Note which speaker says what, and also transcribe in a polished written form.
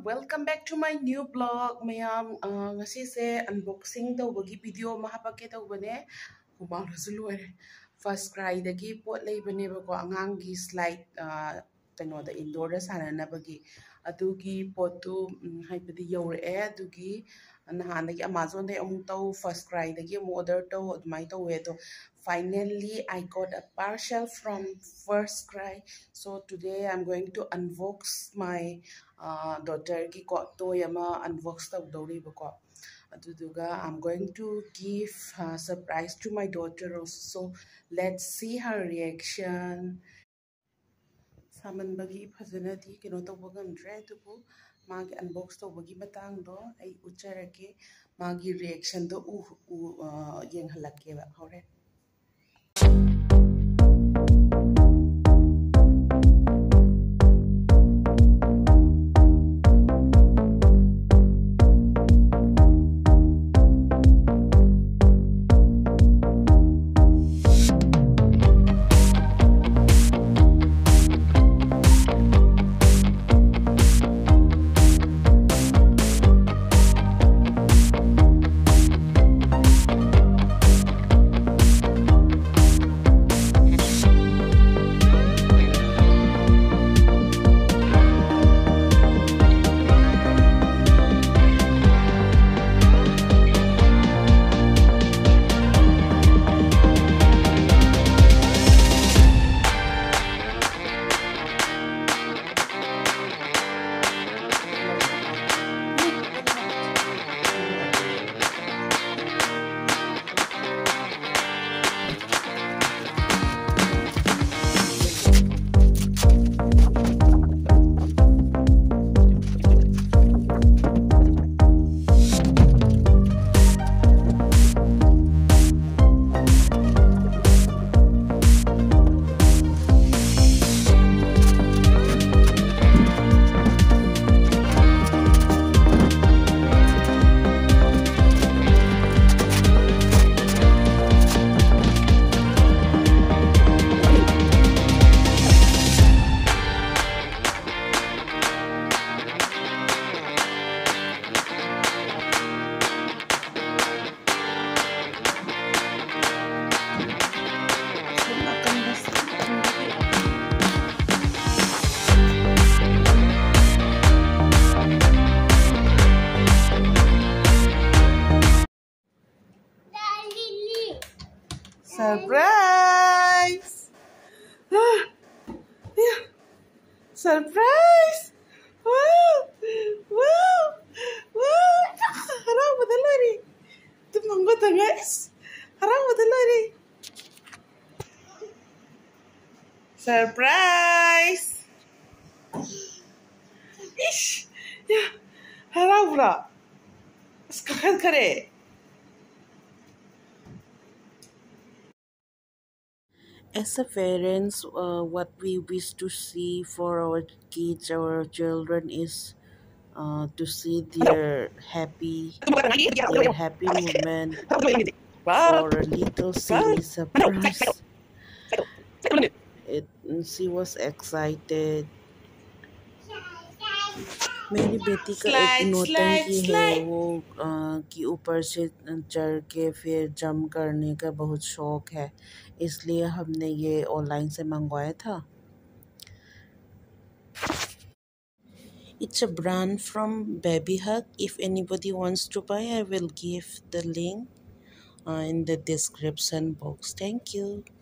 Speaker 1: Welcome back to my new blog. Mayam ngasi se unboxing tawbagi video mahapake tawbane humang rasuluere. First cry dagi pot leibane bako angangi slide kano da indoor da sana na bagi adugi potu haipadi yore adugi nahanagi Amazon day among taw first cry dagi mo order taw admai taw wedo. Finally I got a parcel from first cry, so today I'm going to unbox my daughter ki ko toy ama unbox tawdori bako aduduga I'm going to give a surprise to my daughter also, so let's see her reaction. Saman bagi phajana di kino tawba ngamdre tubu magi unbox tawbagi matang do ai ucharake magi reaction do yeng halake ba hore. Surprise! Yeah. Surprise! Wow! Wow! Wow! Harap madalari. Tumanggo ta guys. Harap madalari. Surprise! Ish! Yeah. Harap bra. Skakad kare. As a parents, what we wish to see for our kids, our children, is to see their happy moment, for a little silly surprise. She was excited. मेरी बेटी का एक नौटंकी है, वो कि ऊपर से चढ़ के फिर जंप करने का बहुत शौक है, इसलिए हमने ये ऑनलाइन से मंगवाया था. It's a brand from Baby Hug. If anybody wants to buy, I will give the link in the description box. Thank you.